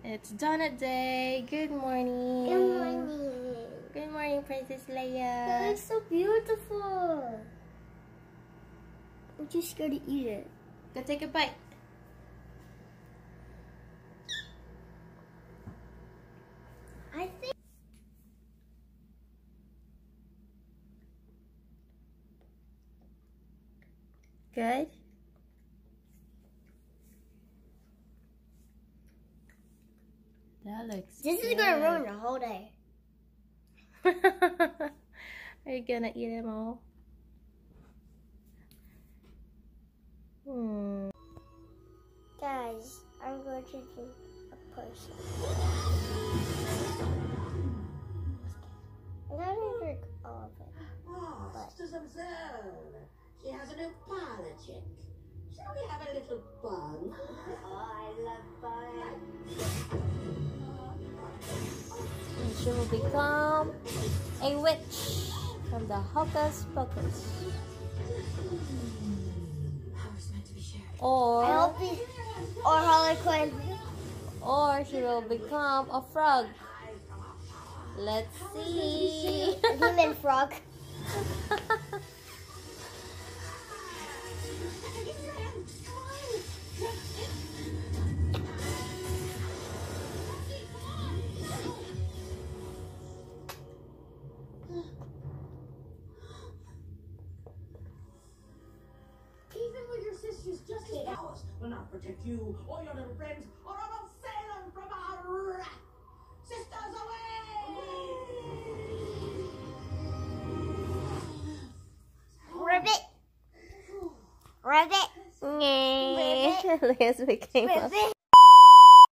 It's donut day. Good morning. Good morning. Good morning, Princess Leia. That looks so beautiful. I'm too scared to eat it. Go take a bite. I think. Good. That looks This is gonna ruin the whole day. Are you gonna eat them all? Guys, I'm going to do a person. I'm gonna drink all of it. Oh, Sister Zamzelle. She has a new parlor chick. Shall we have a little fun? Oh, I love fun. And she will become a witch from the Hocus Pocus. Or, I hope he's or Harley Quinn. or she will become a frog. Let's see. A human frog. Even with your sisters just 8 hours will not protect you or your little friends, or I will sail them from our wrath. Sisters away! Ribbit. Ribbit. Liz became a Ribbit.